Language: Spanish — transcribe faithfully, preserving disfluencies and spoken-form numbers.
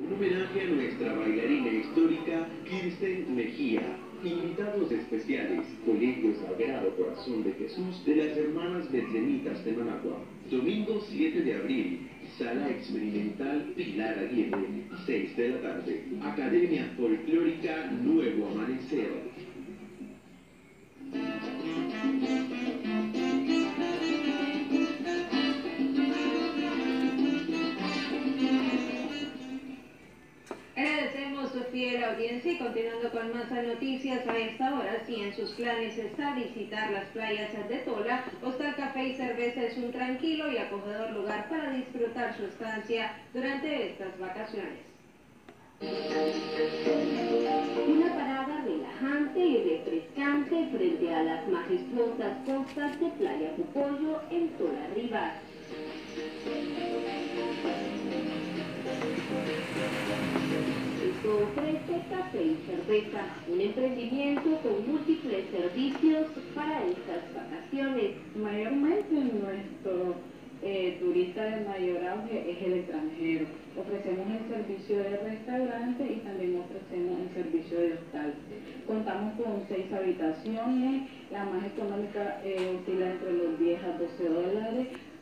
Un homenaje a nuestra bailarina histórica Kirsten Mejía. Invitados especiales, Colegio Sagrado Corazón de Jesús de las Hermanas Betlemitas de Managua. Domingo siete de abril, Sala Experimental Pilar Aguirre, seis de la tarde. Academia Folclórica Nuevo Amanecer. Agradecemos su fiel audiencia y continuando con más noticias a esta hora, si en sus planes está visitar las playas de Tola, Hostal Café y Cerveza es un tranquilo y acogedor lugar para disfrutar su estancia durante estas vacaciones. Una parada relajante y refrescante frente a las majestuosas costas de Playa Pucollo en Tola Rivas. Esto ofrece café y cerveza, un emprendimiento con múltiples servicios para estas vacaciones. Mayormente nuestro eh, turista de mayor auge es el extranjero. Ofrecemos el servicio de restaurante y también ofrecemos el servicio de hostal. Contamos con seis habitaciones, la más económica eh, oscila entre los diez a doce dólares.